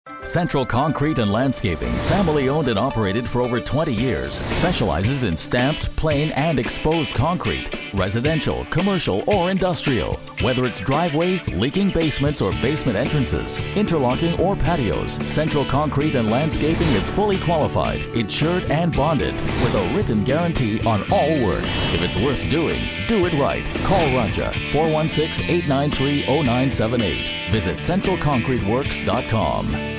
Central Concrete and Landscaping, family owned and operated for over 20 years, specializes in stamped, plain, and exposed concrete, residential, commercial, or industrial. Whether it's driveways, leaking basements, or basement entrances, interlocking, or patios, Central Concrete and Landscaping is fully qualified, insured, and bonded with a written guarantee on all work. If it's worth doing, do it right. Call Raja 416-893-0978. Visit centralconcreteworks.com.